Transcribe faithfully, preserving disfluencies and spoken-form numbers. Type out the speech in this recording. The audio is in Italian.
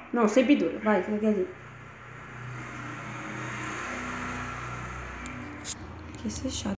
Não, sem pintura. Vai, como é que é dizer? Que isso é chato.